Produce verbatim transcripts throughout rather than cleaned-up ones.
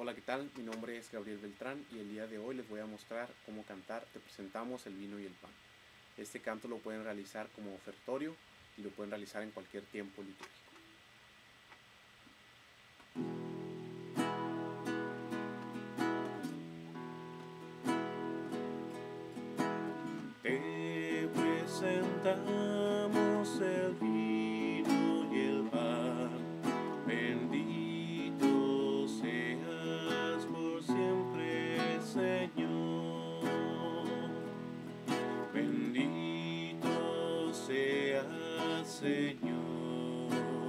Hola, ¿qué tal? Mi nombre es Gabriel Beltrán y el día de hoy les voy a mostrar cómo cantar Te presentamos el vino y el pan. Este canto lo pueden realizar como ofertorio y lo pueden realizar en cualquier tiempo litúrgico. Te presentamos el vino y el pan, bendito seas por siempre, Señor. Bendito seas, Señor,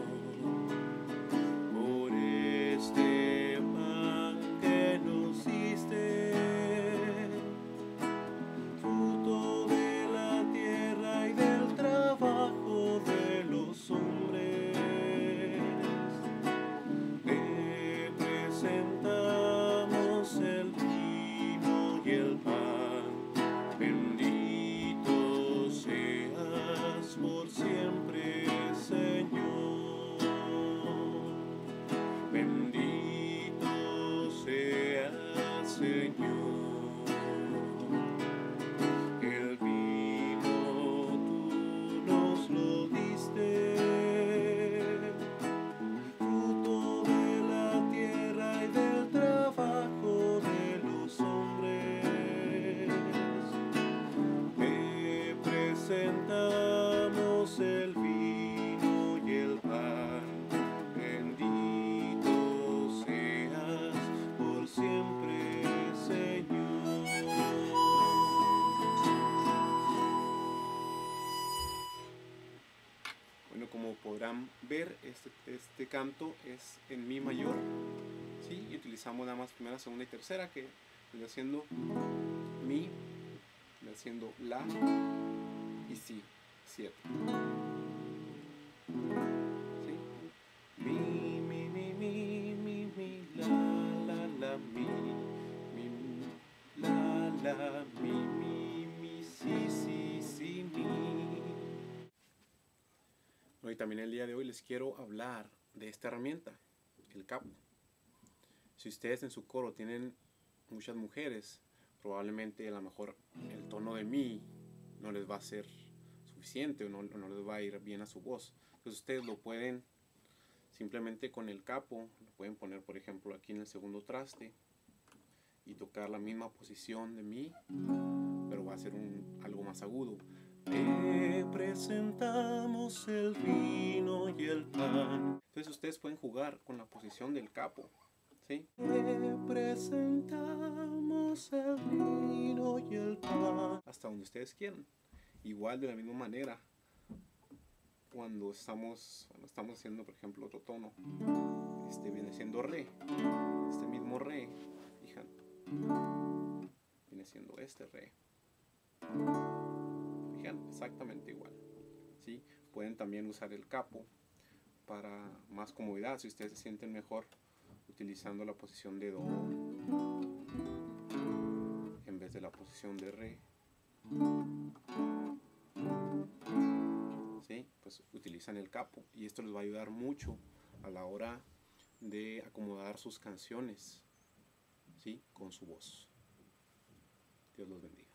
por este pan que nos diste, fruto de la tierra y del trabajo de los hombres. Te presentamos el vino y el pan, bendito seas por siempre, Señor. Bendito seas, Señor. El vino tú nos lo diste, fruto de la tierra y del trabajo de los hombres. Te presentamos el vino y el pan, bendito seas por siempre, Señor. Bueno, como podrán ver, este, este canto es en mi mayor, ¿sí? Y utilizamos nada más primera, segunda y tercera, que viene siendo mi, viene siendo la y si, siete. ¿Sí? Mi, mi, mi, mi, mi, mi, la, la, la, mi, mi, mi, la, la, mi, mi, mi, si, si, si, mi. Bueno, y también el día de hoy les quiero hablar de esta herramienta, el capo. Si ustedes en su coro tienen muchas mujeres, probablemente a lo mejor el tono de mi no les va a ser suficiente o no, no les va a ir bien a su voz. Entonces ustedes lo pueden simplemente con el capo, lo pueden poner por ejemplo aquí en el segundo traste y tocar la misma posición de mi, pero va a ser un, algo más agudo. Te presentamos el vino y el pan. Entonces ustedes pueden jugar con la posición del capo, ¿sí? Te presentamos el vino y el pan, hasta donde ustedes quieran. Igual de la misma manera, cuando estamos, cuando estamos haciendo por ejemplo otro tono, este viene siendo re, este mismo re, fijan, viene siendo este re. Fijan, exactamente igual, ¿sí? Pueden también usar el capo para más comodidad, si ustedes se sienten mejor utilizando la posición de do en vez de la posición de re, ¿sí? Pues utilizan el capo y esto les va a ayudar mucho a la hora de acomodar sus canciones, ¿sí? Con su voz. Dios los bendiga.